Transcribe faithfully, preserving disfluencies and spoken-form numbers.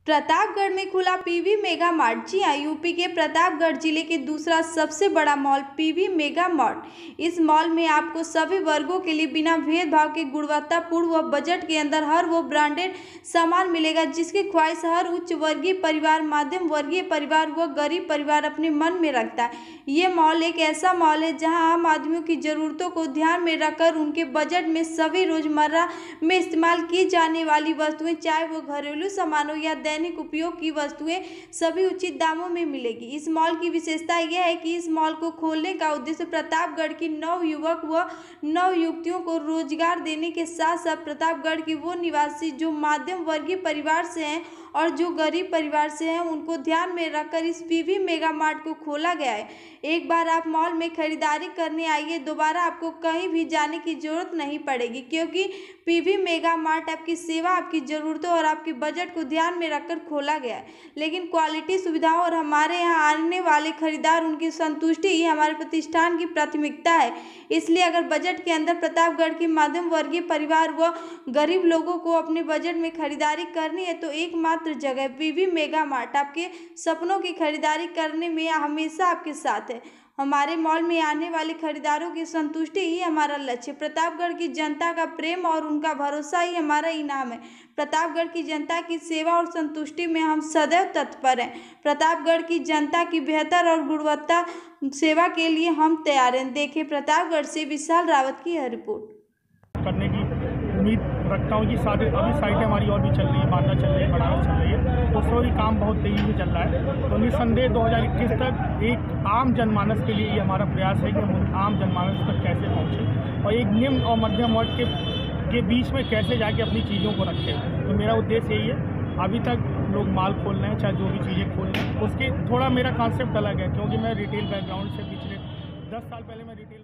प्रतापगढ़ में खुला PV mega mart. जी हाँ, यूपी के प्रतापगढ़ जिले के दूसरा सबसे बड़ा मॉल पीवी मेगा मार्ट। इस मॉल में आपको सभी वर्गों के लिए बिना भेदभाव के गुणवत्तापूर्ण व बजट के अंदर हर वो ब्रांडेड सामान मिलेगा जिसकी ख्वाहिश हर उच्च वर्गीय परिवार, मध्यम वर्गीय परिवार व गरीब परिवार अपने मन में रखता है। ये मॉल एक ऐसा मॉल है जहां आम आदमियों की ज़रूरतों को ध्यान में रखकर उनके बजट में सभी रोजमर्रा में इस्तेमाल की जाने वाली वस्तुएं, चाहे वो घरेलू सामान हो या दैनिक उपयोग की वस्तुएं, सभी उचित दामों में मिलेगी। इस मॉल की विशेषता यह है कि इस मॉल को खोलने का उद्देश्य प्रतापगढ़ की नव युवक व नव युवतियों को रोजगार देने के साथ साथ प्रतापगढ़ की वो निवासी जो मध्यम वर्गीय परिवार से हैं और जो गरीब परिवार से हैं उनको ध्यान में रखकर इस पीवी मेगा मार्ट को खोला गया है। एक बार आप मॉल में खरीदारी करने आइए, दोबारा आपको कहीं भी जाने की जरूरत नहीं पड़ेगी, क्योंकि पीवी मेगा मार्ट आपकी सेवा, आपकी ज़रूरतों और आपके बजट को ध्यान में रखकर खोला गया है। लेकिन क्वालिटी, सुविधाओं और हमारे यहाँ आने वाले खरीदार उनकी संतुष्टि ही हमारे प्रतिष्ठान की प्राथमिकता है। इसलिए अगर बजट के अंदर प्रतापगढ़ के मध्यम वर्गीय परिवार व गरीब लोगों को अपने बजट में खरीदारी करनी है तो एकमात्र जगह पीवी मेगा मार्ट आपके सपनों की खरीदारी करने में हमेशा आपके साथ है। हमारे मॉल में आने वाले खरीदारों की संतुष्टि ही हमारा लक्ष्य। प्रतापगढ़ की जनता का प्रेम और उनका भरोसा ही हमारा इनाम है। प्रतापगढ़ की जनता की सेवा और संतुष्टि में हम सदैव तत्पर हैं। प्रतापगढ़ की जनता की बेहतर और गुणवत्ता सेवा के लिए हम तैयार हैं। देखिए प्रतापगढ़ से विशाल रावत की यह रिपोर्ट। करने की उम्मीद रखता हूँ कि साथ अभी साइटें हमारी और भी चल रही है, बांदा चल रही है, बनारस चल रही है, तो उसमें भी काम बहुत तेज़ी से चल रहा है। तो निस्संदेह दो हज़ार इक्कीस तक एक आम जनमानस के लिए ये हमारा प्रयास है कि हम आम जनमानस तक कैसे पहुँचें और एक निम्न और मध्यम वर्ग के के बीच में कैसे जाके अपनी चीज़ों को रखें। तो मेरा उद्देश्य यही है। अभी तक लोग माल खोल रहे हैं, चाहे जो भी चीज़ें खोल रहे हैं, उसके थोड़ा मेरा कॉन्सेप्ट अलग है, क्योंकि मैं रिटेल बैकग्राउंड से पिछले दस साल पहले मैं रिटेल